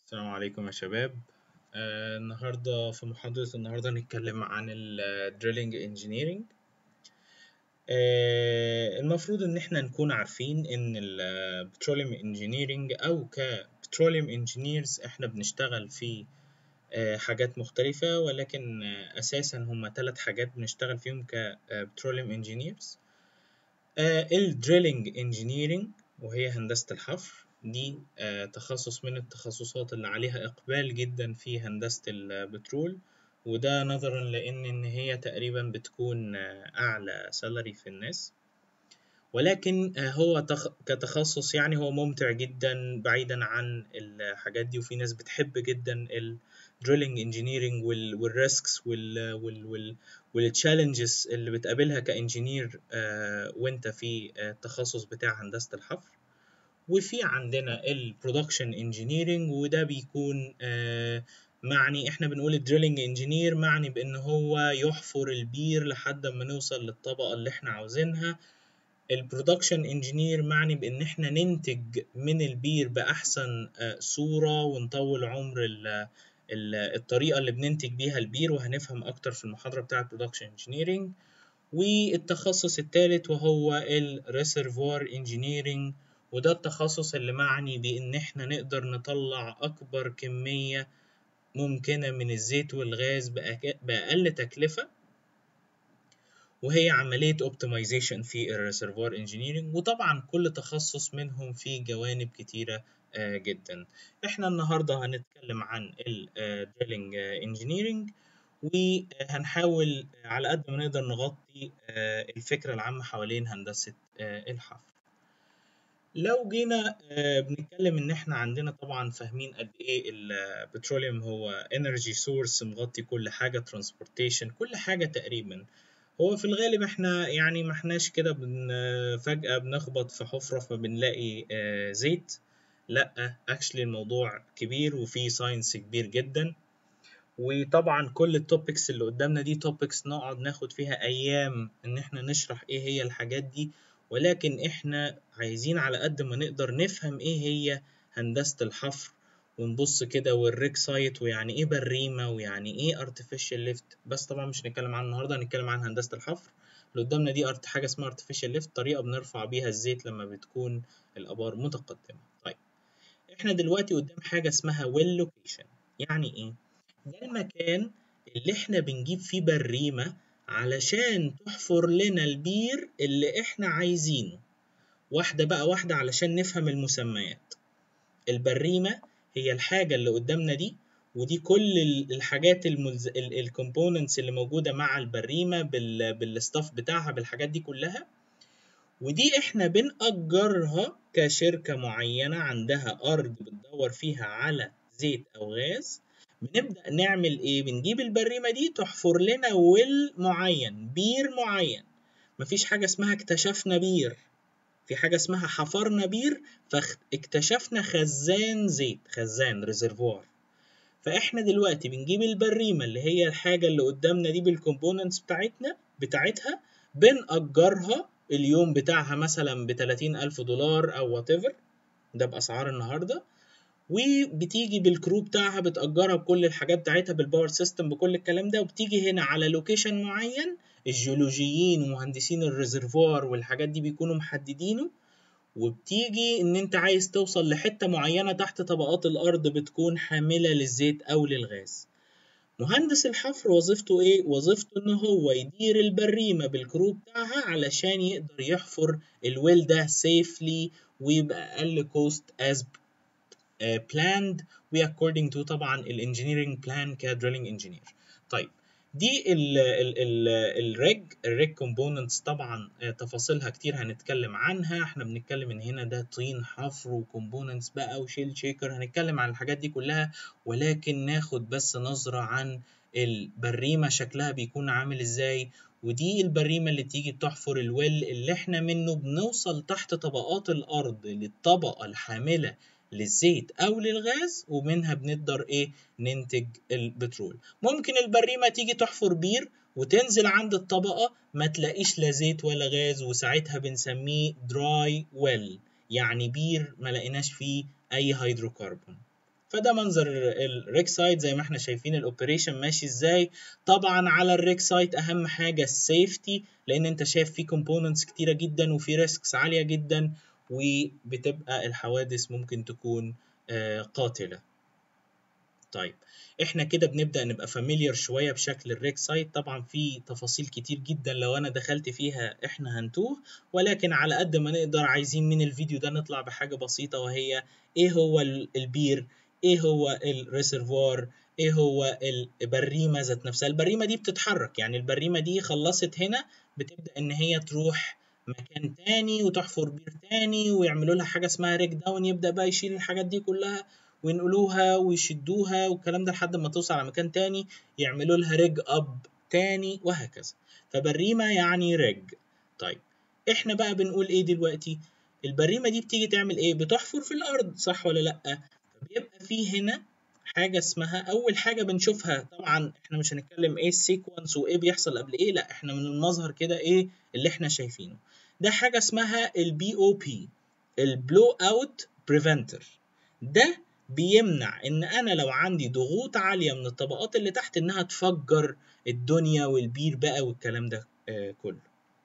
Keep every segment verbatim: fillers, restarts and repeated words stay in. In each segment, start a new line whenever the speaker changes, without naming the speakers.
السلام عليكم يا شباب. آه النهاردة في محاضرة النهاردة هنتكلم عن ال Drilling Engineering. آه المفروض إن إحنا نكون عارفين إن ال Petroleum Engineering أو ك Petroleum Engineers إحنا بنشتغل في آه حاجات مختلفة، ولكن آه أساسا هما ثلاث حاجات بنشتغل فيهم ك آه Petroleum Engineers. آه ال Drilling Engineering وهي هندسة الحفر، دي آه تخصص من التخصصات اللي عليها إقبال جدا في هندسة البترول، وده نظرا لأن إن هي تقريبا بتكون آه أعلى سالري في الناس، ولكن آه هو تخ... كتخصص يعني هو ممتع جدا بعيدا عن الحاجات دي، وفي ناس بتحب جدا ال drilling engineering وال والريسكس وال وال وال والتشالنجز اللي بتقابلها كانجينير آه وانت في آه التخصص بتاع هندسة الحفر. وفي عندنا البرودكشن انجينيرنج، وده بيكون آه معني احنا بنقول الدريلنج انجينير معني بان هو يحفر البير لحد ما نوصل للطبقة اللي احنا عاوزينها. البرودكشن انجينير معني بان احنا ننتج من البير باحسن آه صورة ونطول عمر ال الطريقة اللي بننتج بيها البير، وهنفهم اكتر في المحاضرة بتاعة برودكشن انجينيرنج. والتخصص الثالث وهو الريسيرفوار انجينيرنج، وده التخصص اللي معني بان احنا نقدر نطلع اكبر كمية ممكنة من الزيت والغاز بأقل تكلفة، وهي عملية اوبتمايزيشن في الريسيرفوار انجينيرنج. وطبعا كل تخصص منهم فيه جوانب كتيرة آه جدا. احنا النهاردة هنتكلم عن الدريلنج انجينيرنج، وهنحاول على قد ما نقدر نغطي آه الفكرة العامة حوالين هندسة آه الحفر. لو جينا آه بنتكلم ان احنا عندنا طبعا فاهمين قد ايه البتروليوم هو انرجي سورس مغطي كل حاجة، ترانسبورتيشن، كل حاجة تقريبا. هو في الغالب احنا يعني ما احناش كده بن فجأة بنخبط في حفرة فبنلاقي آه زيت، لا اكشلي الموضوع كبير وفيه ساينس كبير جدا. وطبعا كل التوبكس اللي قدامنا دي توبكس نقعد ناخد فيها ايام ان احنا نشرح ايه هي الحاجات دي، ولكن احنا عايزين على قد ما نقدر نفهم ايه هي هندسة الحفر، ونبص كده والريك سايت ويعني ايه بريمة ويعني ايه artificial lift. بس طبعا مش هنتكلم عن النهارده، هنتكلم عن هندسة الحفر. اللي قدامنا دي ارت حاجة اسمها artificial lift، طريقة بنرفع بيها الزيت لما بتكون الابار متقدمة. طيب احنا دلوقتي قدام حاجة اسمها well location. يعني ايه؟ ده المكان اللي احنا بنجيب فيه بريمة علشان تحفر لنا البير اللي احنا عايزينه. واحدة بقى واحدة علشان نفهم المسميات. البريمة هي الحاجة اللي قدامنا دي، ودي كل الحاجات الملز... الكومبوننتس اللي موجودة مع البريمة بال... بالستاف بتاعها بالحاجات دي كلها. ودي احنا بنأجرها كشركة معينة عندها أرض بتدور فيها على زيت أو غاز. بنبدأ نعمل إيه؟ بنجيب البريمة دي تحفر لنا ويل معين، بير معين. مفيش حاجة اسمها اكتشفنا بير، في حاجة اسمها حفرنا بير فاكتشفنا خزان زيت، خزان ريزرفوار. فإحنا دلوقتي بنجيب البريمة اللي هي الحاجة اللي قدامنا دي بالكومبوننتس بتاعتنا بتاعتها، بنأجرها اليوم بتاعها مثلا بتلاتين ألف دولار أو whatever، ده بأسعار النهاردة. وبتيجي بالكرو بتاعها بتأجرها بكل الحاجات بتاعتها بالباور سيستم بكل الكلام ده، وبتيجي هنا على لوكيشن معين الجيولوجيين ومهندسين الريزرفوار والحاجات دي بيكونوا محددينه. وبتيجي ان انت عايز توصل لحتة معينة تحت طبقات الارض بتكون حاملة للزيت او للغاز. مهندس الحفر وظيفته ايه؟ وظيفته ان هو يدير البريمة بالكرو بتاعها علشان يقدر يحفر الويل ده سيفلي ويبقى اقل كوست as uh, planned و according to طبعا الانجينيرنج بلان كدريلنج انجينير. طيب دي ال ال ال الريج الريج كومبوننتس طبعا تفاصيلها كتير هنتكلم عنها. احنا بنتكلم ان هنا ده طين حفر وكومبوننتس بقى وشيل شيكر، هنتكلم عن الحاجات دي كلها، ولكن ناخد بس نظرة عن البريمة شكلها بيكون عامل ازاي. ودي البريمة اللي تيجي تحفر الويل اللي احنا منه بنوصل تحت طبقات الارض للطبقة الحاملة للزيت او للغاز، ومنها بنقدر ايه؟ ننتج البترول. ممكن البريمة تيجي تحفر بير وتنزل عند الطبقة ما تلاقيش لا زيت ولا غاز، وساعتها بنسميه دراي ويل، يعني بير ما لقيناش فيه اي هيدروكربون. فده منظر الريك سايت زي ما احنا شايفين الاوبريشن ماشي ازاي. طبعا على الريك سايت اهم حاجه السيفتي، لان انت شايف فيه كومبوننتس كتيره جدا وفي ريسكس عاليه جدا، وبتبقى الحوادث ممكن تكون آه قاتله. طيب احنا كده بنبدأ نبقى فاميليار شوية بشكل الريك سايت. طبعا في تفاصيل كتير جدا لو انا دخلت فيها احنا هنتوه، ولكن على قد ما نقدر عايزين من الفيديو ده نطلع بحاجة بسيطة، وهي ايه هو البير، ايه هو الريسيرفوار، ايه هو البريمة ذات نفسها. البريمة دي بتتحرك، يعني البريمة دي خلصت هنا بتبدأ ان هي تروح مكان تاني وتحفر بير تاني ويعملوا لها حاجة اسمها ريك داون، يبدأ بقى يشيل الحاجات دي كلها وينقلوها ويشدوها والكلام ده لحد ما توصل على مكان تاني يعملوا لها ريج اب تاني وهكذا. فبريمة يعني ريج. طيب احنا بقى بنقول ايه دلوقتي؟ البريمة دي بتيجي تعمل ايه؟ بتحفر في الارض، صح ولا لا؟ فبيبقى في هنا حاجة اسمها، اول حاجة بنشوفها طبعا احنا مش هنتكلم ايه السيكونس وايه بيحصل قبل ايه، لا احنا من المظهر كده ايه اللي احنا شايفينه ده، حاجة اسمها البي او بي، البلو اوت بريفنتر. ده بيمنع ان انا لو عندي ضغوط عاليه من الطبقات اللي تحت انها تفجر الدنيا والبير بقى والكلام ده آه كله.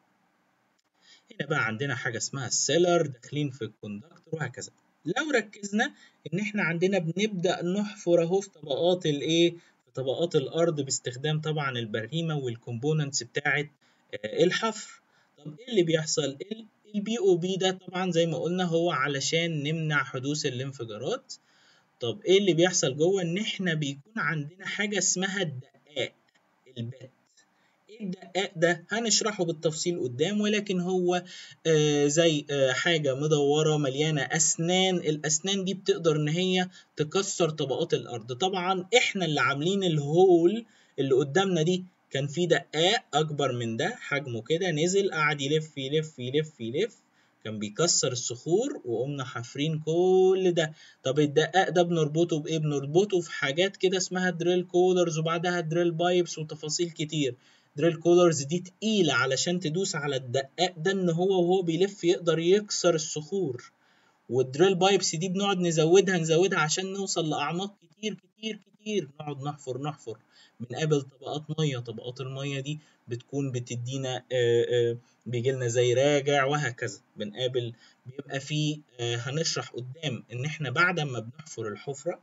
هنا بقى عندنا حاجه اسمها السيلر داخلين في الكوندكتور وهكذا. لو ركزنا ان احنا عندنا بنبدا نحفر اهو في طبقات الايه، في طبقات الارض باستخدام طبعا البريمه والكومبوننتس بتاعه آه الحفر. طب ايه اللي بيحصل؟ البي او بي ده طبعا زي ما قلنا هو علشان نمنع حدوث الانفجارات. طب ايه اللي بيحصل جوه؟ ان احنا بيكون عندنا حاجه اسمها الدقاق، البات. ايه الدقاق ده؟ هنشرحه بالتفصيل قدام، ولكن هو آه زي آه حاجه مدوره مليانه اسنان. الاسنان دي بتقدر ان هي تكسر طبقات الارض. طبعا احنا اللي عاملين الهول اللي قدامنا دي، كان في دقاق اكبر من ده حجمه كده نزل قعد يلف يلف يلف يلف، كان بيكسر الصخور وقمنا حافرين كل ده. طب الدقاق ده بنربطه بايه؟ بنربطه في حاجات كده اسمها دريل كولرز وبعدها دريل بايبس وتفاصيل كتير. دريل كولرز دي تقيلة علشان تدوس على الدقاق ده ان هو وهو بيلف يقدر يكسر الصخور، والدريل بايبس دي بنقعد نزودها نزودها عشان نوصل لأعماق كتير كتير كتير، نقعد نحفر نحفر بنقابل طبقات مية. طبقات المية دي بتكون بتدينا بيجي لنا زي راجع وهكذا بنقابل. بيبقى فيه هنشرح قدام ان احنا بعد ما بنحفر الحفرة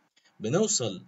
بنوصل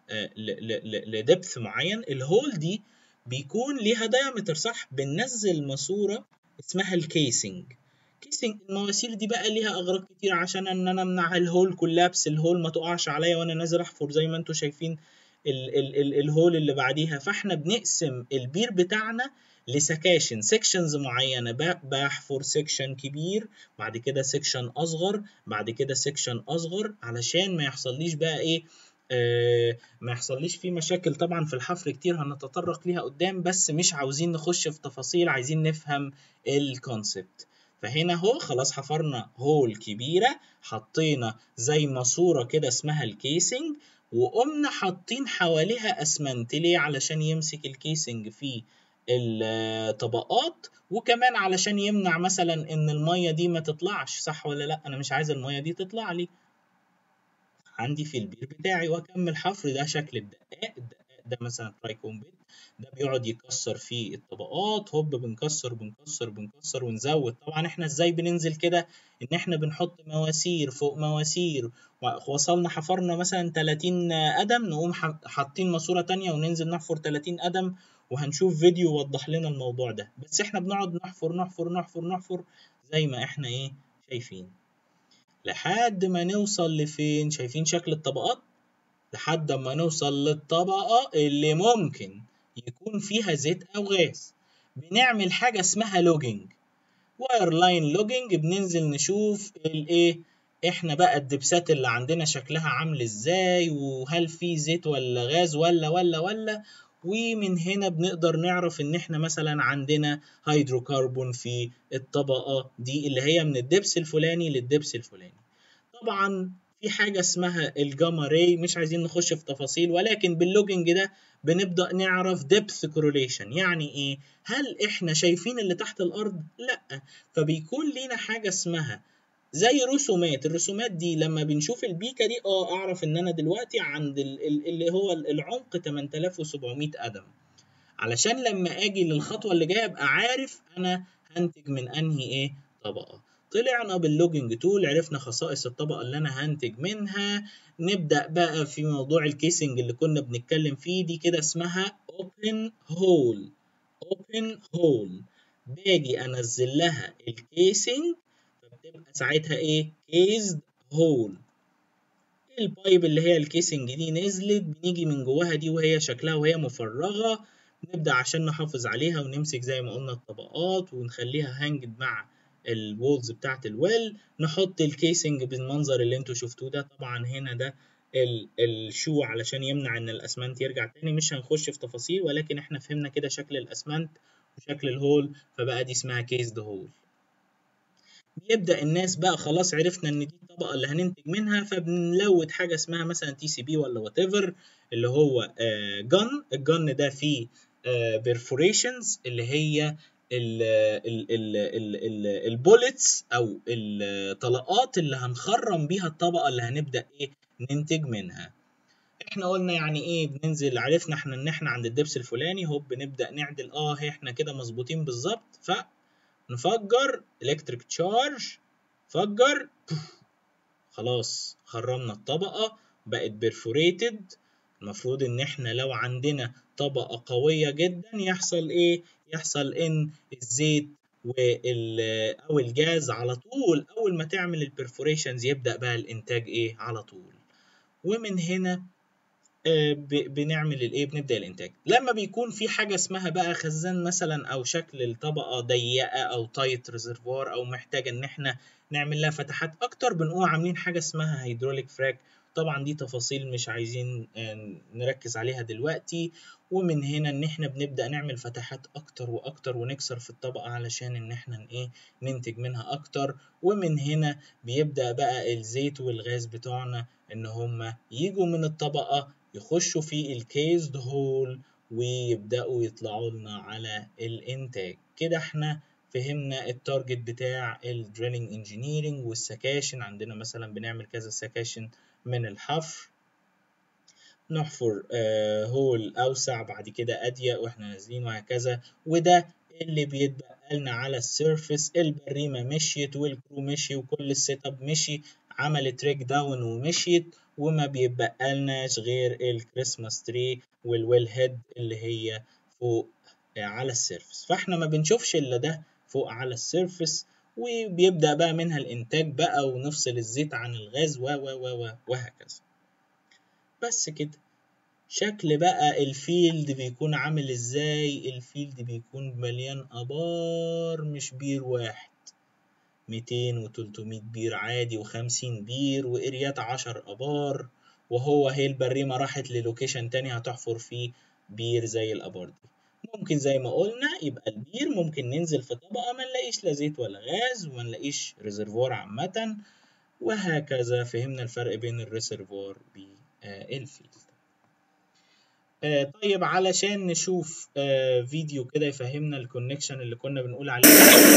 لدبث معين. الهول دي بيكون ليها دايمتر، صح؟ بننزل ماسورة اسمها الكيسنج. كيسنج المواسير دي بقى ليها اغراض كتير عشان ان انا امنع الهول كولابس، الهول ما تقعش عليا وانا نازل احفر زي ما انتم شايفين ال ال ال الهول اللي بعديها. فاحنا بنقسم البير بتاعنا لسكاشن، سيكشنز معينه، بحفر سيكشن كبير بعد كده سيكشن اصغر بعد كده سيكشن اصغر علشان ما يحصليش بقى ايه آه ما يحصليش فيه مشاكل طبعا في الحفر كتير هنتطرق ليها قدام، بس مش عاوزين نخش في تفاصيل، عايزين نفهم الكونسبت. فهنا اهو خلاص حفرنا هول كبيرة، حطينا زي ماسورة كده اسمها الكيسنج، وقمنا حاطين حواليها اسمنت. ليه؟ علشان يمسك الكيسنج في الطبقات، وكمان علشان يمنع مثلا ان المية دي ما تطلعش، صح ولا لا؟ انا مش عايز المية دي تطلع لي عندي في البير بتاعي واكمل حفر. ده شكل الدقاق. الدقاق ده مثلا ترايكومبيت، ده بيقعد يكسر في الطبقات، هوب بنكسر بنكسر بنكسر ونزود. طبعا احنا ازاي بننزل كده؟ ان احنا بنحط مواسير فوق مواسير، وصلنا حفرنا مثلا تلاتين قدم نقوم حاطين ماسورة تانية وننزل نحفر تلاتين قدم، وهنشوف فيديو يوضح لنا الموضوع ده. بس احنا بنقعد نحفر نحفر نحفر نحفر زي ما احنا ايه شايفين لحد ما نوصل لفين. شايفين شكل الطبقات؟ لحد ما نوصل للطبقة اللي ممكن يكون فيها زيت أو غاز. بنعمل حاجة اسمها لوجينج، واير لاين لوجينج. بننزل نشوف الايه، احنا بقى الدبسات اللي عندنا شكلها عامل ازاي، وهل في زيت ولا غاز ولا ولا ولا ومن هنا بنقدر نعرف ان احنا مثلا عندنا هيدروكربون في الطبقة دي اللي هي من الدبس الفلاني للدبس الفلاني. طبعا في حاجة اسمها الجاما راي، مش عايزين نخش في تفاصيل، ولكن باللوجينج ده بنبدأ نعرف depth correlation. يعني ايه؟ هل احنا شايفين اللي تحت الارض؟ لا. فبيكون لينا حاجة اسمها زي رسومات. الرسومات دي لما بنشوف البيكة دي اه اعرف ان انا دلوقتي عند اللي هو العمق ثمانية آلاف وسبعمية قدم، علشان لما اجي للخطوة اللي جاية ابقى عارف انا هنتج من انهي ايه طبقة. طلعنا باللوجينج تول، عرفنا خصائص الطبقة اللي انا هنتج منها. نبدأ بقى في موضوع الكيسنج اللي كنا بنتكلم فيه. دي كده اسمها open hole. open hole باجي انزل لها الكيسنج، فبتبقى ساعتها ايه كيسد هول. البايب اللي هي الكيسنج دي نزلت، بنيجي من جواها دي وهي شكلها وهي مفرغة، نبدأ عشان نحافظ عليها ونمسك زي ما قلنا الطبقات ونخليها هانجد مع الوولز بتاعت الويل، نحط الكيسنج بالمنظر اللي انتوا شفتوه ده. طبعا هنا ده الشو علشان يمنع ان الاسمنت يرجع تاني. مش هنخش في تفاصيل، ولكن احنا فهمنا كده شكل الاسمنت وشكل الهول، فبقى دي اسمها كيسد هول. بيبدأ الناس بقى خلاص عرفنا ان دي الطبقة اللي هننتج منها، فبنلود حاجة اسمها مثلا تي سي بي ولا وات ايفر، اللي هو جن. الجن ده فيه بيرفوريشنز اللي هي البوليتس او الطلقات اللي هنخرم بيها الطبقة اللي هنبدأ ايه ننتج منها. احنا قلنا يعني ايه بننزل، عرفنا احنا ان احنا عند الدبس الفلاني، هوب بنبدأ نعدل اه احنا كده مظبوطين بالظبط، ف نفجر الكتريك تشارج، فجر خلاص خرمنا الطبقة بقت بيرفوريتد. المفروض ان احنا لو عندنا طبقة قوية جدا يحصل ايه؟ يحصل ان الزيت وال او الجاز على طول اول ما تعمل البرفوريشنز يبدأ بقى الانتاج ايه على طول. ومن هنا بنعمل الايه بنبدا الانتاج. لما بيكون في حاجه اسمها بقى خزان مثلا، او شكل الطبقه ضيقه او تايت ريزرفوار، او محتاجه ان احنا نعمل لها فتحات اكتر، بنقوم عاملين حاجه اسمها هيدروليك فراك. طبعا دي تفاصيل مش عايزين نركز عليها دلوقتي. ومن هنا ان احنا بنبدا نعمل فتحات اكتر واكتر ونكسر في الطبقه علشان ان احنا ايه ننتج منها اكتر. ومن هنا بيبدا بقى الزيت والغاز بتوعنا ان هم يجوا من الطبقه يخشوا في الكيسد هول ويبدأوا يطلعوا لنا على الانتاج. كده احنا فهمنا التارجت بتاع الدريلينج انجينيرنج والسكاشن. عندنا مثلا بنعمل كذا سكاشن من الحفر، نحفر آه هول اوسع بعد كده اضيق واحنا نازلين وهكذا. وده اللي بيتبقى لنا على السيرفيس. البريمه مشيت والكرو مشي وكل السيت اب مشي، عملت ريك داون ومشيت، وما بيبقى لناش غير الكريسماس تري والويل هيد اللي هي فوق آه على السيرفيس. فاحنا ما بنشوفش الا ده فوق على السيرفيس، وبيبدأ بقى منها الانتاج بقى، ونفصل الزيت عن الغاز و و و وهكذا. بس كده. شكل بقى الفيلد بيكون عامل ازاي؟ الفيلد بيكون مليان ابار، مش بير واحد، ميتين وتلتمية بير عادي وخمسين بير واريات عشر ابار. وهو هي البريمة راحت للوكيشن تاني هتحفر فيه بير زي الابار دي. ممكن زي ما قلنا يبقى البير ممكن ننزل في طبقة ما نلاقيش لا زيت ولا غاز وما نلاقيش ريزرفوار عامة، وهكذا. فهمنا الفرق بين الريزرفوار بالفيلد. آه طيب علشان نشوف آه فيديو كده يفهمنا الكونكشن اللي كنا بنقول عليه.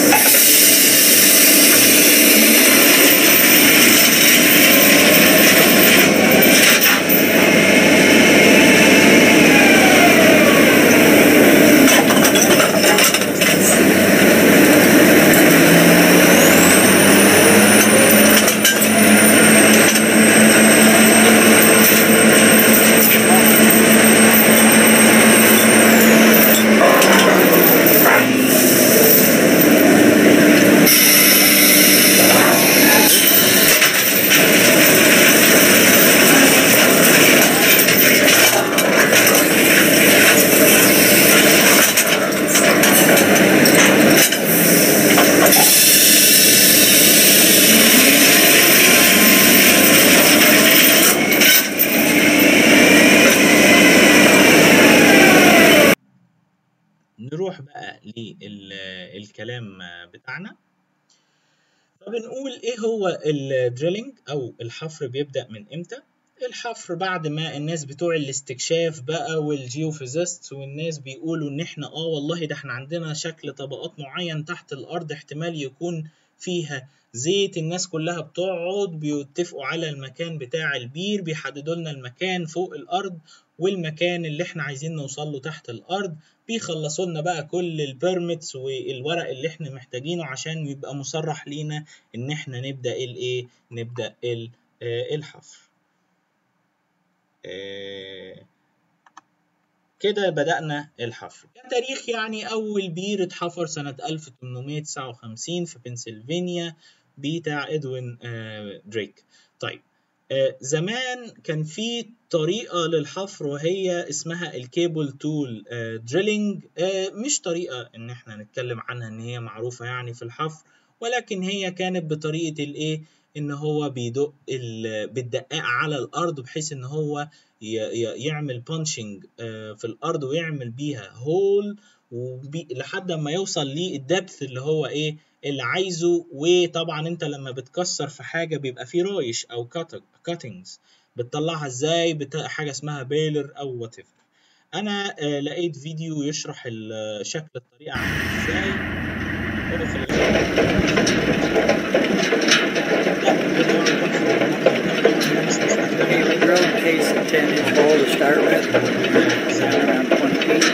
نروح بقى للكلام بتاعنا. فبنقول ايه هو الدريلينج او الحفر بيبدأ من امتى؟ الحفر بعد ما الناس بتوع الاستكشاف بقى والجيوفيزيست والناس بيقولوا ان احنا اه والله ده احنا عندنا شكل طبقات معين تحت الارض، احتمال يكون فيها زيت، الناس كلها بتقعد بيتفقوا على المكان بتاع البير، بيحددوا لنا المكان فوق الارض والمكان اللي احنا عايزين نوصل له تحت الارض، بيخلصوا لنا بقى كل البيرميتس والورق اللي احنا محتاجينه عشان يبقى مصرح لينا ان احنا نبدا الايه نبدا الحفر. كده بدأنا الحفر. كتاريخ يعني أول بير اتحفر سنة ألف وثمانمائة وتسعة وخمسين في بنسلفانيا بتاع إدوين دريك. طيب زمان كان في طريقة للحفر وهي اسمها الكيبل تول دريلينج، مش طريقة إن احنا نتكلم عنها إن هي معروفة يعني في الحفر، ولكن هي كانت بطريقة الإيه إن هو بيدق بالدقاق على الأرض بحيث إن هو يعمل بانشنج في الارض ويعمل بيها هول لحد ما يوصل للدبث اللي هو ايه اللي عايزه. وطبعا انت لما بتكسر في حاجه بيبقى فيه رايش او كاتنجز، بتطلعها ازاي؟ بحاجه اسمها بيلر او وات ايفر. انا آه لقيت فيديو يشرح شكل الطريقه عامل ازاي. هو في
drill case of ten inch hole to start with, around twenty feet.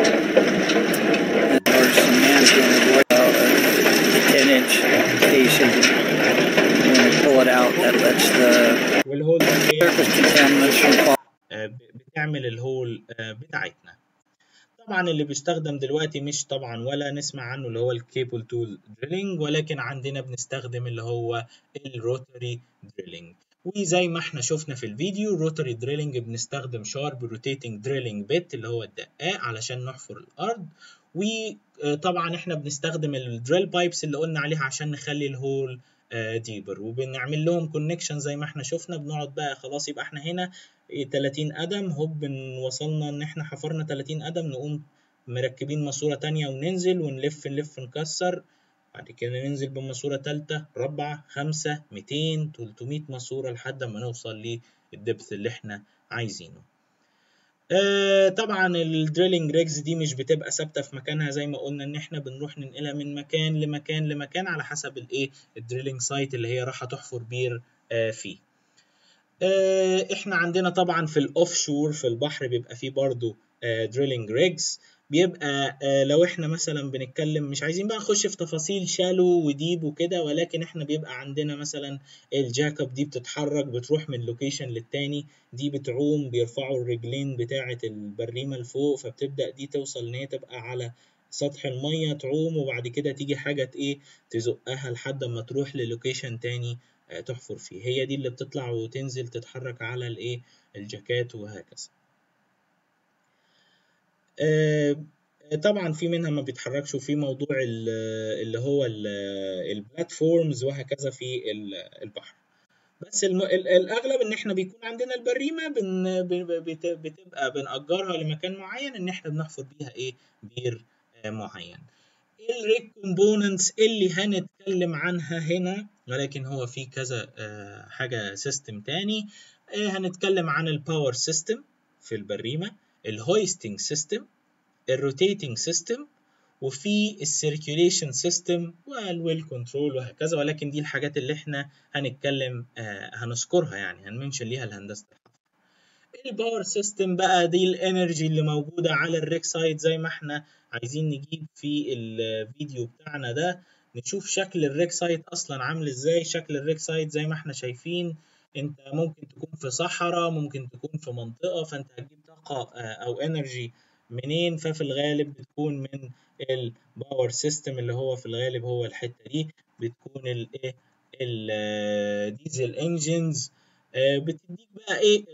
And there's some management of what uh, the ten inch case is. When we pull it out, that lets the surface contaminants from fall.
بتعمل الهول بتاعتنا. طبعا اللي بيستخدم دلوقتي مش طبعا ولا نسمع عنه اللي هو الكيبل تول دريلينج، ولكن عندنا بنستخدم اللي هو الروتري دريلينج. وزي ما احنا شفنا في الفيديو الروتري دريلينج بنستخدم شارب روتيتنج دريلينج بيت اللي هو الدقاق علشان نحفر الارض. وطبعا احنا بنستخدم الدريل بايبس اللي قلنا عليها عشان نخلي الهول ديبر، وبنعمل لهم كونكشن زي ما احنا شفنا. بنقعد بقى خلاص يبقى احنا هنا ثلاثين قدم، هوب وصلنا ان احنا حفرنا ثلاثين قدم، نقوم مركبين ماسوره تانية وننزل ونلف نلف نكسر، بعد كده ننزل بماسوره ثالثه رابعه خمسه مئتين ثلاثمائة ماسوره لحد ما نوصل للدبث اللي احنا عايزينه. آه طبعا الدريلينج ريجز دي مش بتبقى ثابته في مكانها، زي ما قلنا ان احنا بنروح ننقلها من مكان لمكان لمكان على حسب الايه الدريلينج سايت اللي هي راح تحفر بير آه فيه. آه احنا عندنا طبعا في الاوف شور في البحر بيبقى فيه برضو آه دريلينج ريجز، بيبقى آه لو احنا مثلا بنتكلم مش عايزين بقى نخش في تفاصيل شالو وديب وكده، ولكن احنا بيبقى عندنا مثلا الجاكب دي بتتحرك بتروح من لوكيشن للتاني، دي بتعوم بيرفعوا الرجلين بتاعة البريمة لفوق، فبتبدأ دي توصل ان هي تبقى على سطح المية تعوم، وبعد كده تيجي حاجة ايه تزقها لحد ما تروح للوكيشن تاني آه تحفر فيه. هي دي اللي بتطلع وتنزل تتحرك على الايه الجاكات وهكذا. آه طبعا في منها ما بيتحركش، وفي موضوع اللي هو البلاتفورمز وهكذا في البحر. بس الم... الاغلب ان احنا بيكون عندنا البريمه بن... بت... بتبقى بنأجرها لمكان معين ان احنا بنحفر بيها ايه بير آه معين. الريك كومبوننتس اللي هنتكلم عنها هنا، ولكن هو في كذا آه حاجه سيستم تاني. آه هنتكلم عن الباور سيستم في البريمه، الهويستنج سيستم، الروتيتنج سيستم، وفي السيركيوليشن سيستم والويل كنترول وهكذا، ولكن دي الحاجات اللي احنا هنتكلم آه هنذكرها يعني هنمنشن ليها الهندسه. الباور سيستم بقى دي الانرجي اللي موجوده على الريك سايت. زي ما احنا عايزين نجيب في الفيديو بتاعنا ده نشوف شكل الريك سايت اصلا عامل ازاي. شكل الريك سايت زي ما احنا شايفين، انت ممكن تكون في صحراء، ممكن تكون في منطقه، فانت هتجيب طاقه او انرجي منين؟ ففي الغالب بتكون من الباور سيستم اللي هو في الغالب هو الحته دي، بتكون الايه الديزل انجنز. بتديك بقى ايه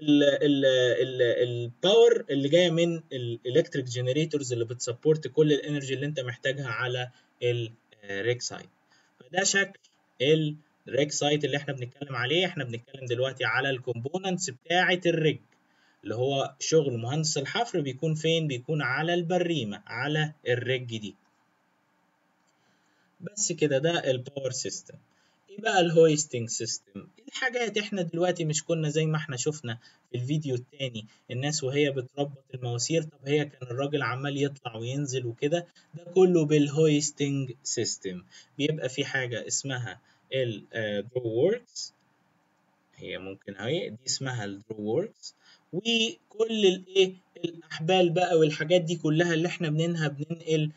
الباور اللي جايه من الالكتريك جنريتورز اللي بتسبورت كل الانرجي اللي انت محتاجها على الريك سايت. فده شكل الريك سايت اللي احنا بنتكلم عليه. احنا بنتكلم دلوقتي على الكومبوننتس بتاعه الريج اللي هو شغل مهندس الحفر، بيكون فين؟ بيكون على البريمه على الريج دي. بس كده ده الباور سيستم. بقى الهويستنج سيستم الحاجات احنا دلوقتي مش كنا زي ما احنا شفنا في الفيديو التاني الناس وهي بتربط المواسير، طب هي كان الراجل عمال يطلع وينزل وكده، ده كله بالهويستنج سيستم. بيبقى في حاجة اسمها الدرو ووركس، هي ممكن اهي دي اسمها الدرو ووركس، وكل الايه الاحبال بقى والحاجات دي كلها اللي احنا بننها بننقل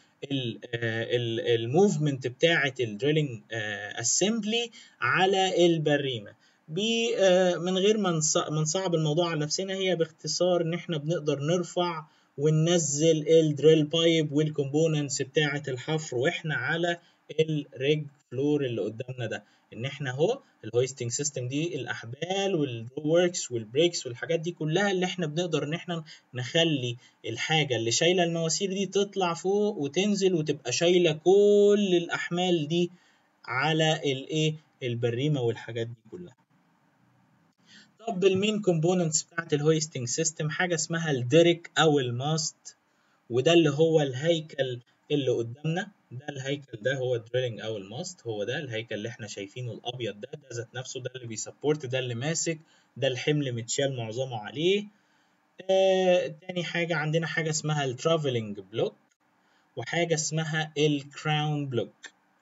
الموفمنت بتاعه الدريلنج اسمبلي على البريمه. من غير ما نصعب الموضوع على نفسنا، هي باختصار ان احنا بنقدر نرفع وننزل الدريل بايب والكومبوننتس بتاعه الحفر واحنا على الريج فلور اللي قدامنا ده. ان احنا اهو الهويستنج سيستم دي الاحبال والدرو ووركس والبريكس والحاجات دي كلها اللي احنا بنقدر ان احنا نخلي الحاجه اللي شايله المواسير دي تطلع فوق وتنزل وتبقى شايله كل الاحمال دي على الايه البريمه والحاجات دي كلها. طب المين كومبوننتس بتاعت الهويستنج سيستم حاجه اسمها الديريك او الماست، وده اللي هو الهيكل اللي قدامنا ده. الهيكل ده هو الدريلنج او الماست، هو ده الهيكل اللي احنا شايفينه الابيض ده، ده ذات نفسه ده اللي بيسبورت، ده اللي ماسك، ده الحمل متشال معظمه عليه. آه، تاني حاجة عندنا حاجة اسمها الترافلنج بلوك وحاجة اسمها الكراون بلوك.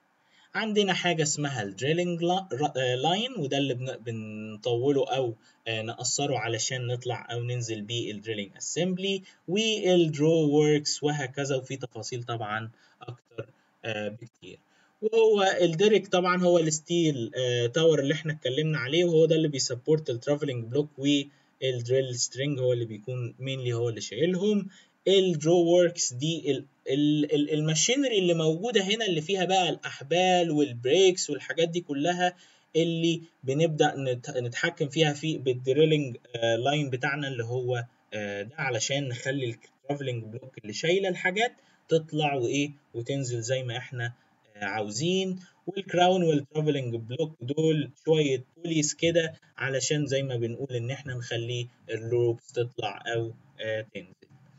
عندنا حاجة اسمها الدريلنج لاين وده اللي بنطوله أو نقصره علشان نطلع أو ننزل بيه الدريلنج اسمبلي، والدرو ووركس وهكذا، وفي تفاصيل طبعا أكتر بكتير. وهو الديريك طبعا هو الستيل تاور اللي احنا اتكلمنا عليه، وهو ده اللي بيسبورت الترافلنج بلوك، والدريل سترينج هو اللي بيكون مينلي هو اللي شايلهم. الدرو ووركس دي الماشينري اللي موجوده هنا اللي فيها بقى الاحبال والبريكس والحاجات دي كلها اللي بنبدا نتحكم فيها في بالدريلنج لاين بتاعنا اللي هو ده، علشان نخلي الترافلنج بلوك اللي شايله الحاجات تطلع وايه وتنزل زي ما احنا عاوزين. والكراون والترافلنج بلوك دول شويه بوليس كده علشان زي ما بنقول ان احنا نخلي الروبس تطلع او تنزل.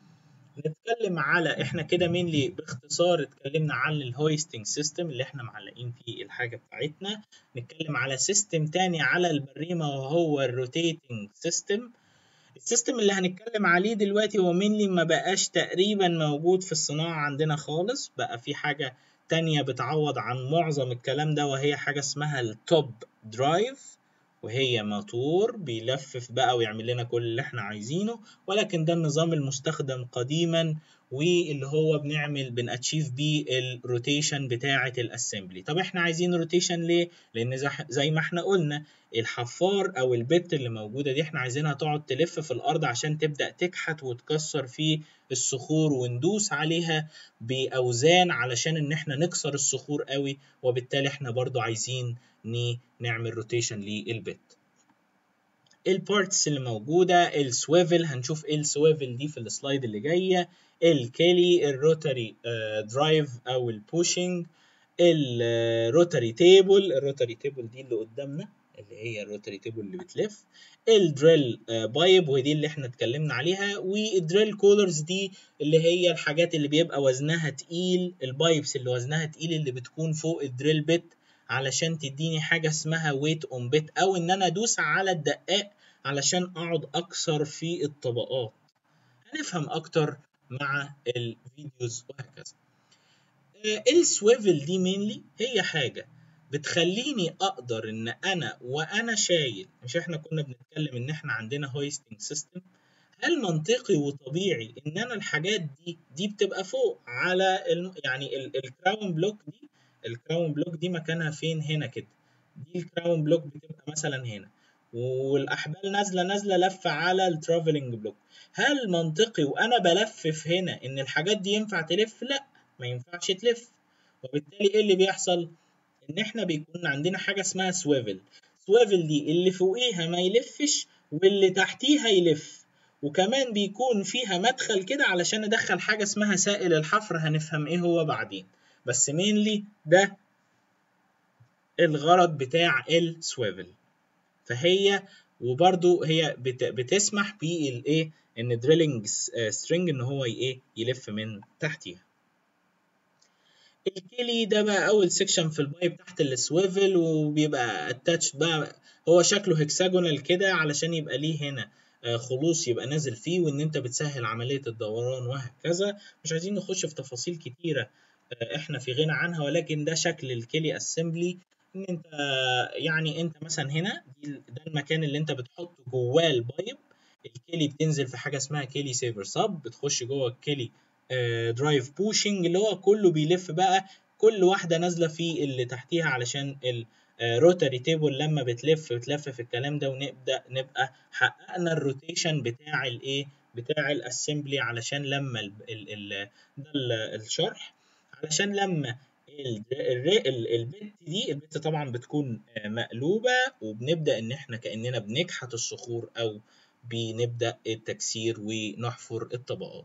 نتكلم على احنا كده مينلي باختصار اتكلمنا عن الهويستنج سيستم اللي احنا معلقين فيه الحاجه بتاعتنا. نتكلم على سيستم تاني على البريمه وهو الروتيتنج سيستم. السيستم اللي هنتكلم عليه دلوقتي هو مينلي ما بقاش تقريبا موجود في الصناعه عندنا خالص، بقى في حاجه تانية بتعوض عن معظم الكلام ده، وهي حاجه اسمها التوب درايف، وهي موتور بيلفف بقى ويعمل لنا كل اللي احنا عايزينه، ولكن ده النظام المستخدم قديما واللي هو بنعمل بناتشيف بيه الروتيشن بتاعه الاسمبلي. طب احنا عايزين روتيشن ليه؟ لان زي ما احنا قلنا الحفار او البت اللي موجوده دي احنا عايزينها تقعد تلف في الارض عشان تبدا تكحت وتكسر في الصخور وندوس عليها باوزان علشان ان احنا نكسر الصخور قوي، وبالتالي احنا برضو عايزين نعمل روتيشن للبت. البارتس اللي موجوده السويفل، هنشوف ايه السويفل دي في السلايد اللي جايه. الكيلي، الروتاري درايف او البوشنج، الروتاري تيبل، الروتاري تيبل دي اللي قدامنا اللي هي الروتاري تيبل اللي بتلف. الدريل بايب ودي اللي احنا اتكلمنا عليها، والدريل كولرز دي اللي هي الحاجات اللي بيبقى وزنها تقيل، البايبس اللي وزنها تقيل اللي بتكون فوق الدريل بيت علشان تديني حاجه اسمها ويت اون بيت، او ان انا ادوس على الدقاق علشان اقعد اكسر في الطبقات. هنفهم اكتر مع الفيديوز وهكذا. السويفل دي مينلي هي حاجه بتخليني اقدر ان انا وانا شايل، مش احنا كنا بنتكلم ان احنا عندنا هويستنج سيستم، هل منطقي وطبيعي ان انا الحاجات دي دي بتبقى فوق على الم... يعني الكراون بلوك دي، الكراون بلوك دي مكانها فين؟ هنا كده، دي الكراون بلوك بتبقى مثلا هنا، والاحبال نازله نازله لفه على الترافلنج بلوك. هل منطقي وانا بلفف هنا ان الحاجات دي ينفع تلف؟ لا، ما ينفعش تلف. وبالتالي ايه اللي بيحصل؟ ان احنا بيكون عندنا حاجه اسمها سويفل. سويفل دي اللي فوقيها ما يلفش واللي تحتيها يلف، وكمان بيكون فيها مدخل كده علشان ندخل حاجه اسمها سائل الحفر، هنفهم ايه هو بعدين، بس مينلي ده الغرض بتاع السويفل. فهي وبرده هي بتسمح بالايه ان دريلنج سترينج ان هو ايه يلف من تحتيها. الكيلي ده بقى اول سيكشن في البايب تحت السويفل، وبيبقى اتاتش بقى، هو شكله هكساجونال كده علشان يبقى ليه هنا خلوص يبقى نازل فيه، وان انت بتسهل عمليه الدوران وهكذا. مش عايزين نخش في تفاصيل كتيره احنا في غنى عنها، ولكن ده شكل الكيلي اسمبلي. ان انت يعني انت مثلا هنا ده المكان اللي انت بتحط جواه البايب. الكيلي بتنزل في حاجه اسمها كيلي سيفر سب، بتخش جوه الكيلي درايف بوشنج اللي هو كله بيلف بقى، كل واحده نازله في اللي تحتيها علشان الروتاري تيبل لما بتلف بتلف في الكلام ده، ونبدا نبقى حققنا الروتيشن بتاع الايه بتاع الاسمبلي، علشان لما ال ال ال ده الشرح، علشان لما البت دي البت طبعا بتكون مقلوبه، وبنبدا ان احنا كاننا بنكحت الصخور او بنبدا التكسير ونحفر الطبقات.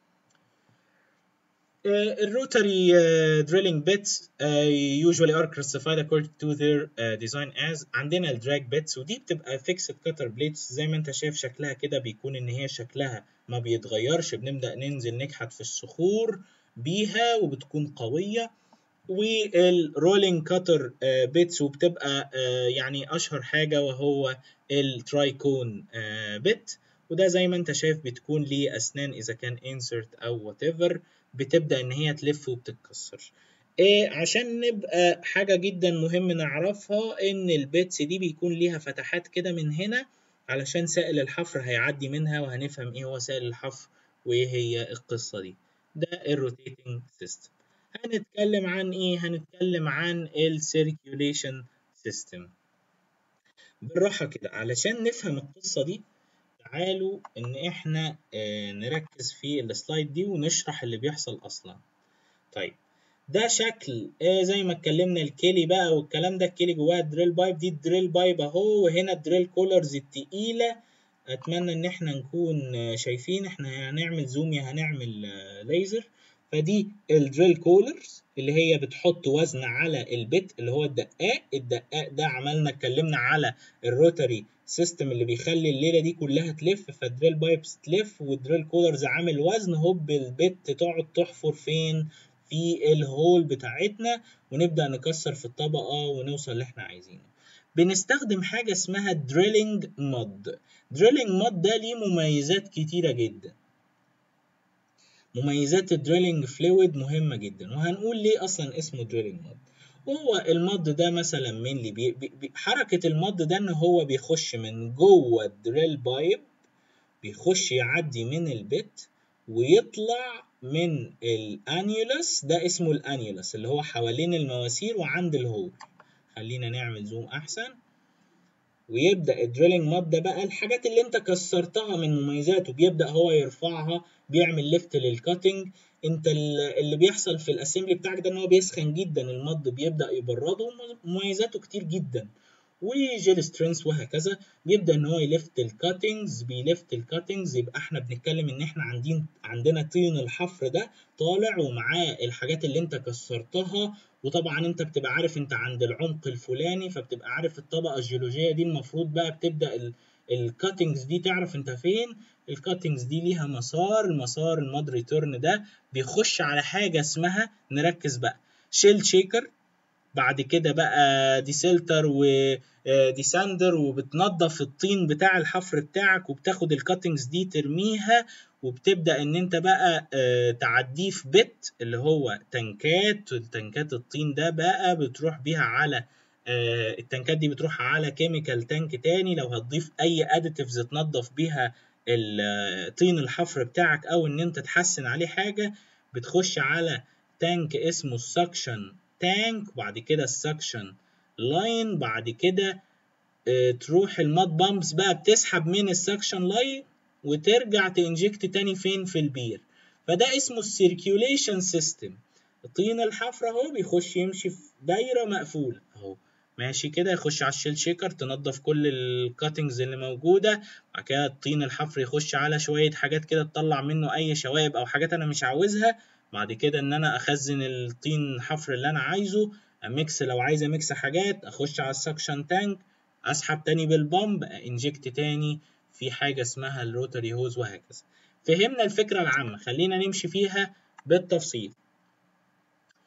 الروتري دريلينج بيتس usually are classified according to their uh, design as. عندنا الدراج بيتس، ودي بتبقى فيكسد كاتر بليتس زي ما انت شايف شكلها كده، بيكون ان هي شكلها ما بيتغيرش، بنبدا ننزل نكحت في الصخور بيها وبتكون قويه. والرولينج كاتر بيتس، وبتبقى uh, يعني اشهر حاجه وهو الترايكون بيت، وده زي ما انت شايف بتكون ليه اسنان اذا كان insert او whatever، بتبدأ إن هي تلف وبتتكسر. إيه عشان نبقى حاجة جدا مهم نعرفها، إن البيتس دي بيكون ليها فتحات كده من هنا علشان سائل الحفر هيعدي منها، وهنفهم إيه هو سائل الحفر وإيه هي القصة دي. ده الروتيتنج سيستم. هنتكلم عن إيه؟ هنتكلم عن السيركيوليشن سيستم. بالراحة كده علشان نفهم القصة دي، تعالوا ان احنا اه نركز في السلايد دي ونشرح اللي بيحصل اصلا. طيب ده شكل اه زي ما اتكلمنا الكيلي بقى والكلام ده، الكيلي جواها الدريل بايب، دي الدريل بايب اهو، وهنا الدريل كولرز التقيله. اتمنى ان احنا نكون شايفين، احنا هنعمل زوم يا هنعمل ليزر. فدي الدريل كولرز اللي هي بتحط وزن على البت اللي هو الدقاق. الدقاق ده عملنا اتكلمنا على الروتري سيستم اللي بيخلي الليله دي كلها تلف، فالدريل بايبس تلف والدريل كولرز عامل وزن، هوب البت تقعد تحفر فين؟ في الهول بتاعتنا، ونبدا نكسر في الطبقه ونوصل اللي احنا عايزينه. بنستخدم حاجه اسمها دريلينج مود. دريلينج مود ده ليه مميزات كتيره جدا. مميزات الدريلينج فلويد مهمه جدا، وهنقول ليه اصلا اسمه دريلينج مود. هو المض ده مثلا من اللي بي بي حركه المض ده ان هو بيخش من جوه الدريل بايب، بيخش يعدي من البت ويطلع من الانيولس، ده اسمه الانيولس اللي هو حوالين المواسير وعند الهول. خلينا نعمل زوم احسن. ويبدا الدريلينج مود ده بقى الحاجات اللي انت كسرتها من مميزاته بيبدا هو يرفعها، بيعمل ليفت للكاتنج. انت اللي بيحصل في الاسمبلي بتاعك ده ان هو بيسخن جدا المض، بيبدا يبرده، مميزاته كتير جدا، وجيل سترينث وهكذا. بيبدا ان هو يلفت الكاتنجز، بيلفت الكاتنجز يبقى احنا بنتكلم ان احنا عندين عندنا طين الحفر ده طالع ومعاه الحاجات اللي انت كسرتها. وطبعا انت بتبقى عارف انت عند العمق الفلاني، فبتبقى عارف الطبقه الجيولوجيه دي المفروض بقى بتبدا الكاتنجز دي تعرف انت فين. الكاتنجز دي ليها مسار، المسار الماد ريتيرن ده بيخش على حاجه اسمها، نركز بقى، شيل شيكر، بعد كده بقى ديسلتر وديساندر، وبتنظف الطين بتاع الحفر بتاعك وبتاخد الكاتنجز دي ترميها، وبتبدا ان انت بقى تعديه في بت اللي هو تنكات. التنكات الطين ده بقى بتروح بيها على التنكات دي بتروح على كيميكال تانك تاني، لو هتضيف اي اديتيفز تنظف بيها الطين الحفر بتاعك او ان انت تحسن عليه حاجه، بتخش على تانك اسمه السكشن تانك، وبعد كده السكشن لاين، بعد كده اه تروح الماد بامبس بقى بتسحب من السكشن لاين وترجع تنجكت تاني فين؟ في البير. فده اسمه السيركيوليشن سيستم. الطين الحفر اهو بيخش يمشي في دايره مقفوله اهو ماشي كده، يخش على الشيل شيكر تنظف كل الكاتنجز اللي موجوده، بعد كده الطين الحفر يخش على شويه حاجات كده تطلع منه اي شوائب او حاجات انا مش عاوزها، بعد كده ان انا اخزن الطين حفر اللي انا عايزه، اميكس لو عايز اميكس حاجات، اخش على السكشن تانك، اسحب تاني بالبامب، انجكت تاني في حاجه اسمها الروتري هوز وهكذا. فهمنا الفكره العامه، خلينا نمشي فيها بالتفصيل.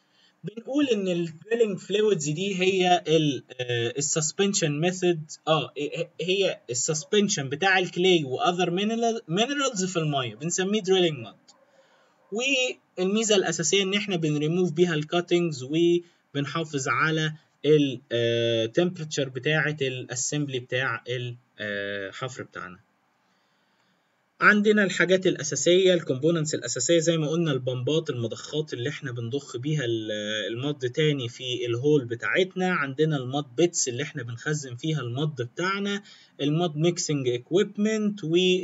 بنقول ان الدريلنج فلويدز دي هي السسبنشن ميثود اه هي السسبنشن بتاع الكلي واذر مينرالز في الميه، بنسميه دريلنج مود. والميزه الاساسيه ان احنا بنريموف بيها الكاتنجز وبنحافظ على التمبريتشر بتاعه الاسمبلي بتاع الحفر بتاعنا. عندنا الحاجات الأساسية، الكومبوننتس الأساسية زي ما قلنا، البمبات المضخات اللي احنا بنضخ بيها المض تاني في الهول بتاعتنا. عندنا المض بيتس اللي احنا بنخزن فيها المض بتاعنا، المض ميكسنج اكويبمنت،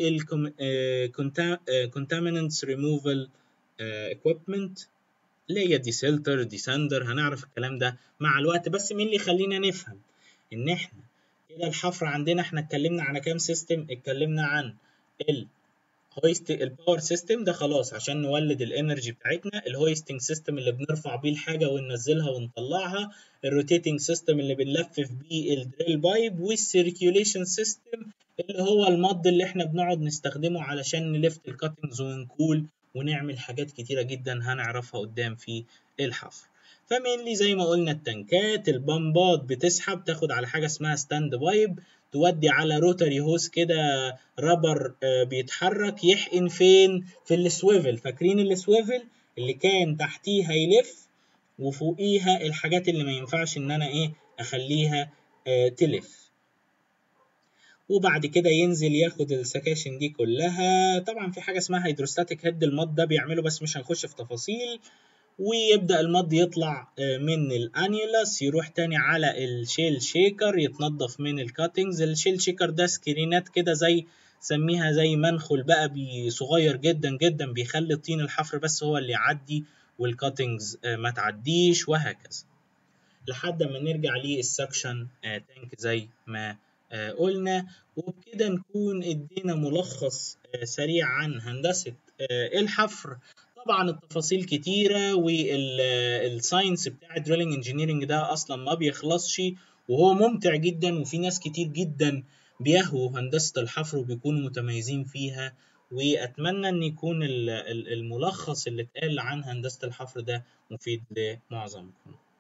والكونتاميننتس ريموفال اكويبمنت اللي هي دي سيلتر دي ساندر. هنعرف الكلام ده مع الوقت، بس مين اللي يخلينا نفهم ان احنا كده الحفر عندنا احنا اتكلمنا على كام سيستم؟ اتكلمنا عن ال هويست الباور سيستم ده خلاص عشان نولد الانرجي بتاعتنا، الهويستنج سيستم اللي بنرفع بيه الحاجه وننزلها ونطلعها، الروتيتنج سيستم اللي بنلفف بيه الدريل بايب، والسيركيوليشن سيستم اللي هو المض اللي احنا بنقعد نستخدمه علشان نلفت الكاتنجز ونكول ونعمل حاجات كتيره جدا هنعرفها قدام في الحفر. فمينلي زي ما قلنا التنكات، البمبات بتسحب تاخد على حاجه اسمها ستاند بايب، تودي على روتري هوس كده رابر بيتحرك يحقن فين؟ في السويفل. فاكرين السويفل اللي كان تحتيها يلف وفوقيها الحاجات اللي ما ينفعش ان انا ايه اخليها اه تلف. وبعد كده ينزل ياخد السكاشن دي كلها. طبعا في حاجه اسمها هيدروستاتيك هيد المض ده بيعمله بس مش هنخش في تفاصيل. ويبدأ المض يطلع من الانيولاس يروح تاني على الشيل شيكر يتنضف من الكاتنجز. الشيل شيكر ده سكرينات كده زي سميها زي منخل بقى صغير جدا جدا بيخلي الطين الحفر بس هو اللي يعدي والكاتنجز ما تعديش، وهكذا لحد ما نرجع للسكشن تانك زي ما قلنا. وبكده نكون ادينا ملخص سريع عن هندسة الحفر. طبعا التفاصيل كتيرة والساينس بتاع الدريلنج انجينيرنج ده اصلا ما بيخلصش وهو ممتع جدا، وفي ناس كتير جدا بيهووا هندسة الحفر وبيكونوا متميزين فيها. واتمنى ان يكون الملخص اللي اتقال عن هندسة الحفر ده مفيد لمعظمكم.